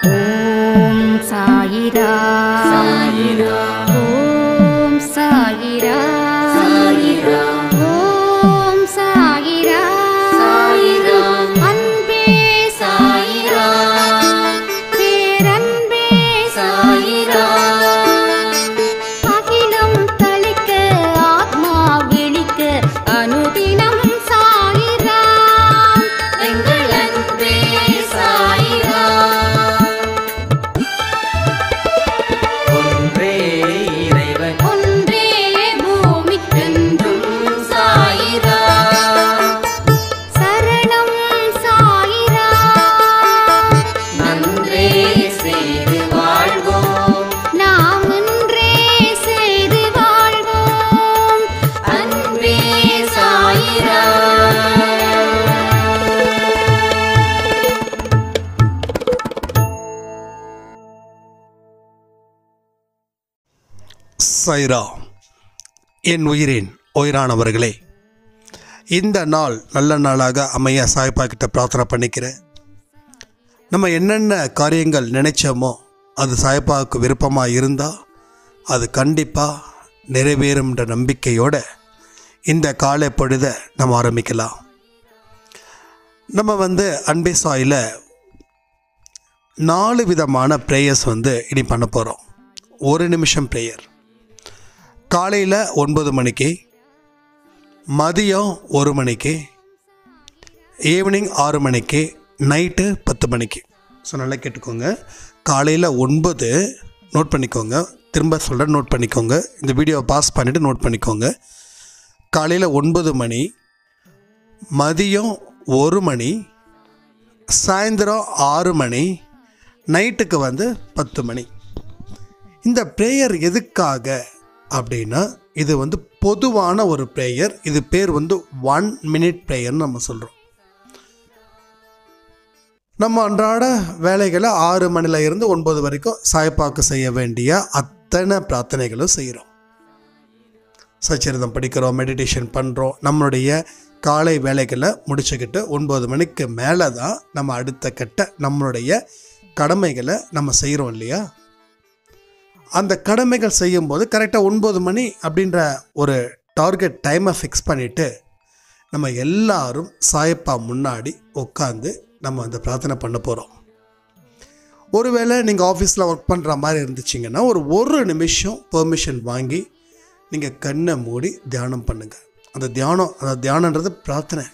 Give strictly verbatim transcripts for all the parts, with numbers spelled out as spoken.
ஓம் சாயிரா சாயிரா ஓம் சாயிரா சாயிரா ஓம் சாயிரா சாயிரா அன்பே சாயிரா பேரன்பே சாயிரா அகிலம் தளிக்க ஆத்மா விழிக்க அனுதினம் சாயிரா எங்கள் அன்பே சாயிரா ஒன்றே இறைவன் ஒன்றே பூமிக்கென்றும் சாயிரா சரணம் சாயிரா நன்றே செய்து வாழ்வோம் நாம் ஒன்றே செய்து வாழ்வோம் அன்பே சாயிரா சாய்ரா. என் உயிரின் உயிரானவர்களே, இந்த நாள் நல்ல நாளாக அமைய சாய்ப்பா கிட்ட பிரார்த்தனை பண்ணிக்கிறேன். நம்ம என்னென்ன காரியங்கள் நினைச்சோமோ அது சாய்ப்பாவுக்கு விருப்பமாக இருந்தால் அது கண்டிப்பாக நிறைவேறும்ன்ற நம்பிக்கையோடு இந்த காலை பொழுதை நம்ம ஆரம்பிக்கலாம். நம்ம வந்து அன்பே சாயில் நாலு விதமான ப்ரேயர்ஸ் வந்து இனி பண்ண போகிறோம். ஒரு நிமிஷம் ப்ரேயர் காலையில் ஒன்பது மணிக்கு, மதியம் ஒரு மணிக்கு, ஈவினிங் ஆறு மணிக்கு, நைட்டு பத்து மணிக்கு. ஸோ நல்லா கேட்டுக்கோங்க. காலையில் ஒன்பது நோட் பண்ணிக்கோங்க, திரும்ப சொல்கிற நோட் பண்ணிக்கோங்க, இந்த வீடியோவை பாஸ் பண்ணிவிட்டு நோட் பண்ணிக்கோங்க. காலையில் ஒன்பது மணி, மதியம் ஒரு மணி, சாயந்தரம் ஆறு மணி, நைட்டுக்கு வந்து பத்து மணி. இந்த ப்ரேயர் எதுக்காக அப்படின்னா, இது வந்து பொதுவான ஒரு ப்ரேயர். இது பேர் வந்து ஒன் மினிட் ப்ரேயர்னு நம்ம சொல்கிறோம். நம்ம அன்றாட வேலைகளை ஆறு மணில இருந்து ஒன்பது வரைக்கும் சாய்ப்பாக்கு செய்ய வேண்டிய அத்தனை பிரார்த்தனைகளும் செய்கிறோம். சச்சரிதம் படிக்கிறோம், மெடிடேஷன் பண்ணுறோம். நம்மளுடைய காலை வேலைகளை முடிச்சுக்கிட்டு ஒன்பது மணிக்கு மேலே தான் நம்ம அடுத்த கட்ட நம்மளுடைய கடமைகளை நம்ம செய்கிறோம் இல்லையா? அந்த கடமைகள் செய்யும்போது கரெக்டாக ஒன்பது மணி அப்படின்ற ஒரு டார்கெட் டைமை ஃபிக்ஸ் பண்ணிவிட்டு நம்ம எல்லாரும் சாயப்பா முன்னாடி உட்காந்து நம்ம அந்த பிரார்த்தனை பண்ண போகிறோம். ஒருவேளை நீங்கள் ஆஃபீஸில் ஒர்க் பண்ணுற மாதிரி இருந்துச்சிங்கன்னா ஒரு ஒரு நிமிஷம் பெர்மிஷன் வாங்கி நீங்கள் கண்ணை மூடி தியானம் பண்ணுங்கள். அந்த தியானம் அந்த தியானன்றது பிரார்த்தனை.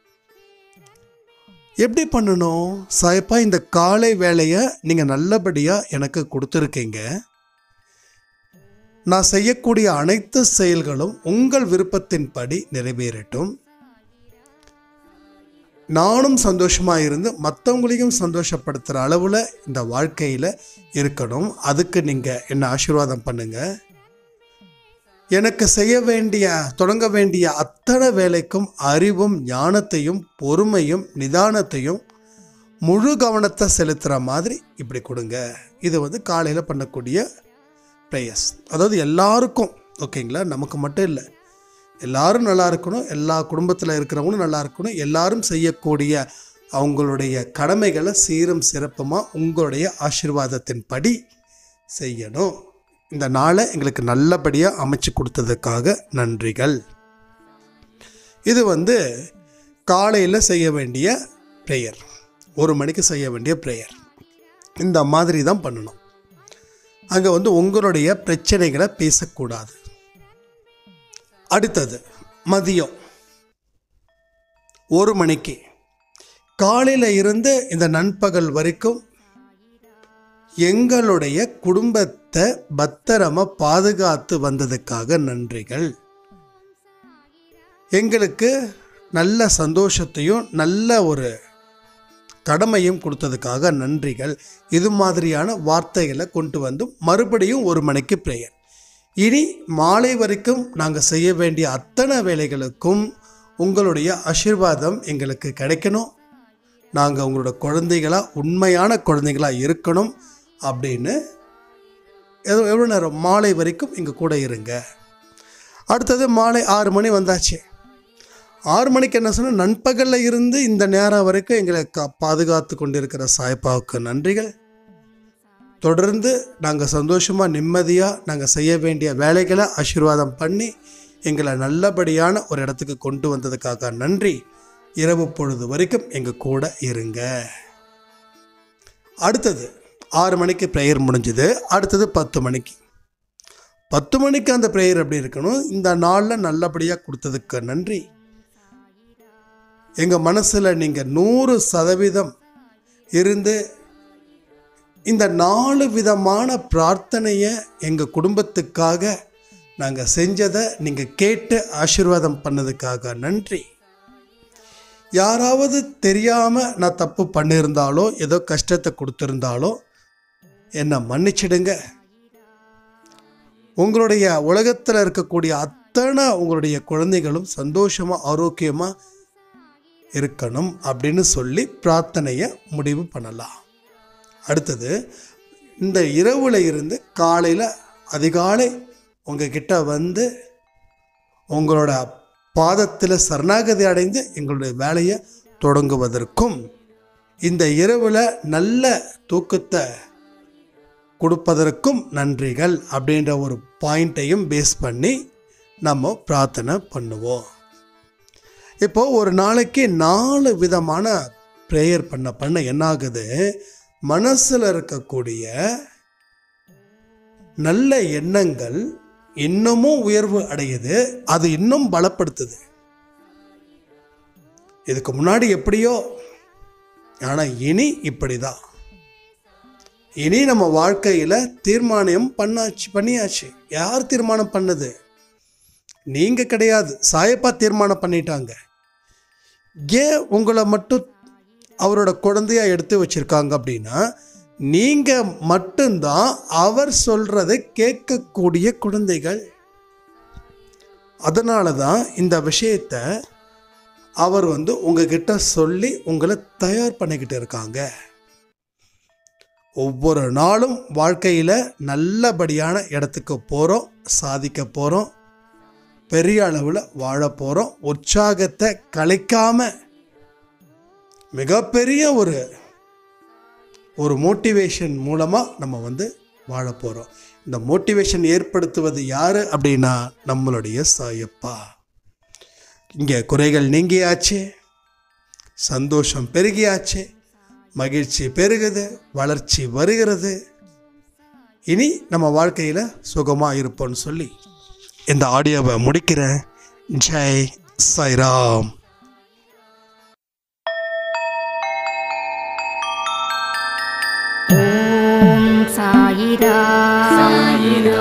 எப்படி பண்ணணும்? சாயப்பா, இந்த காலை வேலையை நீங்கள் நல்லபடியாக எனக்கு கொடுத்துருக்கீங்க. நான் செய்யக்கூடிய அனைத்து செயல்களும் உங்கள் விருப்பத்தின்படி நிறைவேறட்டும். நானும் சந்தோஷமாக இருந்து மற்றவங்களையும் சந்தோஷப்படுத்துகிற அளவில் இந்த வாழ்க்கையில் இருக்கணும். அதுக்கு நீங்கள் என்ன ஆசீர்வாதம் பண்ணுங்கள். எனக்கு செய்ய வேண்டிய தொடங்க வேண்டிய அத்தனை வேலைக்கும் அறிவும் ஞானத்தையும் பொறுமையும் நிதானத்தையும் முழு கவனத்தை செலுத்துகிற மாதிரி இப்படி கொடுங்க. இது வந்து காலையில் பண்ணக்கூடிய ப்ரேயர்ஸ். அதாவது எல்லாருக்கும், ஓகேங்களா? நமக்கு மட்டும் இல்லை, எல்லாரும் நல்லா இருக்கணும், எல்லா குடும்பத்தில் இருக்கிறவங்களும் நல்லா இருக்கணும். எல்லாரும் செய்யக்கூடிய அவங்களுடைய கடமைகளை சீரும் சிறப்புமாக உங்களுடைய ஆசீர்வாதத்தின்படி செய்யணும். இந்த நாளை எங்களுக்கு நல்லபடியாக அமைச்சு கொடுத்ததுக்காக நன்றிகள். இது வந்து காலையில் செய்ய வேண்டிய ப்ரேயர், ஒரு மணிக்கு செய்ய வேண்டிய ப்ரேயர். இந்த மாதிரி தான் பண்ணணும். அங்கே வந்து உங்களுடைய பிரச்சனைகளை பேசக்கூடாது. அடுத்தது மதியம் ஒரு மணிக்கு, காலையில் இருந்து இந்த நண்பகல் வரைக்கும் எங்களுடைய குடும்பத்தை பத்திரமாக பாதுகாத்து வந்ததுக்காக நன்றிகள். எங்களுக்கு நல்ல சந்தோஷத்தையும் நல்ல ஒரு கடமையும் கொடுத்ததுக்காக நன்றிகள். இது மாதிரியான வார்த்தைகளை கொண்டு வந்து மறுபடியும் ஒரு மணிக்கு ப்ரேயர். இனி மாலை வரைக்கும் நாங்கள் செய்ய வேண்டிய அத்தனை வேலைகளுக்கும் உங்களுடைய ஆசீர்வாதம் எங்களுக்கு கிடைக்கணும். நாங்கள் உங்களோட குழந்தைகளாக உண்மையான குழந்தைகளாக இருக்கணும் அப்படின்னு எவ்வளோ எவ்வளோ நேரம் மாலை வரைக்கும் எங்கள் கூட இருங்க. அடுத்தது மாலை ஆறு மணி வந்தாச்சு. ஆறு மணிக்கு என்ன சொன்னால், நண்பகலில் இருந்து இந்த நேரம் வரைக்கும் எங்களை கா பாதுகாத்து கொண்டிருக்கிற சாய்ப்பாவுக்கு நன்றிகள். தொடர்ந்து நாங்கள் சந்தோஷமாக நிம்மதியாக நாங்கள் செய்ய வேண்டிய வேலைகளை ஆசீர்வாதம் பண்ணி எங்களை நல்லபடியான ஒரு இடத்துக்கு கொண்டு வந்ததுக்காக நன்றி. இரவு பொழுது வரைக்கும் எங்கள் கூட இருங்க. அடுத்தது ஆறு மணிக்கு ப்ரேயர் முடிஞ்சுது. அடுத்தது பத்து மணிக்கு பத்து மணிக்கு அந்த ப்ரேயர் எப்படி இருக்கணும்? இந்த நாளில் நல்லபடியாக கொடுத்ததுக்கு நன்றி. எங்கள் மனசில் நீங்கள் நூறு சதவீதம் இருந்து இந்த நாலு விதமான பிரார்த்தனையை எங்கள் குடும்பத்துக்காக நாங்கள் செஞ்சதை நீங்கள் கேட்டு ஆசீர்வாதம் பண்ணதுக்காக நன்றி. யாராவது தெரியாமல் நான் தப்பு பண்ணியிருந்தாலோ ஏதோ கஷ்டத்தை கொடுத்துருந்தாலோ என்னை மன்னிச்சிடுங்க. உங்களுடைய உலகத்தில் இருக்கக்கூடிய அத்தனை உங்களுடைய குழந்தைகளும் சந்தோஷமாக ஆரோக்கியமாக இருக்கணும் அப்படின்னு சொல்லி பிரார்த்தனையை முடிவு பண்ணலாம். அடுத்தது இந்த இரவில் இருந்து காலையில் அதிகாலை உங்ககிட்ட வந்து உங்களோட பாதத்தில் சரணாகதி அடைந்து எங்களுடைய வேலையை தொடங்குவதற்கும் இந்த இரவில் நல்ல தூக்கத்தை கொடுப்பதற்கும் நன்றிகள் அப்படின்ற ஒரு பாயிண்ட்டையும் பேஸ் பண்ணி நம்ம பிரார்த்தனை பண்ணுவோம். இப்போது ஒரு நாளைக்கு நாலு விதமான ப்ரேயர் பண்ண பண்ண என்னாகுது? மனசில் இருக்கக்கூடிய நல்ல எண்ணங்கள் இன்னமும் உயர்வு அடையுது, அது இன்னும் பலப்படுத்துது. இதுக்கு முன்னாடி எப்படியோ, ஆனால் இனி இப்படி தான். இனி நம்ம வாழ்க்கையில் தீர்மானம் பண்ணாச்சு பண்ணியாச்சு. யார் தீர்மானம் பண்ணது? நீங்கள் கிடையாது, சாயப்பா தீர்மானம் பண்ணிட்டாங்க. ஏன் உங்களை மட்டும் அவரோட குழந்தையா எடுத்து வச்சிருக்காங்க அப்படின்னா, நீங்கள் மட்டும்தான் அவர் சொல்கிறதை கேட்கக்கூடிய குழந்தைகள். அதனால தான் இந்த விஷயத்தை அவர் வந்து உங்ககிட்ட சொல்லி உங்களை தயார் பண்ணிக்கிட்டு இருக்காங்க. ஒவ்வொரு நாளும் வாழ்க்கையில் நல்லபடியான இடத்துக்கு போகிறோம், சாதிக்க போகிறோம், பெரிய அளவில் வாழ போகிறோம். உற்சாகத்தை கலைக்காம மிகப்பெரிய ஒரு ஒரு மோட்டிவேஷன் மூலமாக நம்ம வந்து வாழ போகிறோம். இந்த மோட்டிவேஷன் ஏற்படுத்துவது யார் அப்படின்னா நம்மளுடைய சாயப்பா. இங்கே குறைகள் நீங்கியாச்சு, சந்தோஷம் பெருகியாச்சு, மகிழ்ச்சி பெருகுது, வளர்ச்சி வருகிறது. இனி நம்ம வாழ்க்கையில் சுகமாக இருப்போம்னு சொல்லி இந்த ஆடியோவை முடிக்கிறேன். ஜெய் சாய்ராம். ஓம் சாயிராம். சாயிராம்.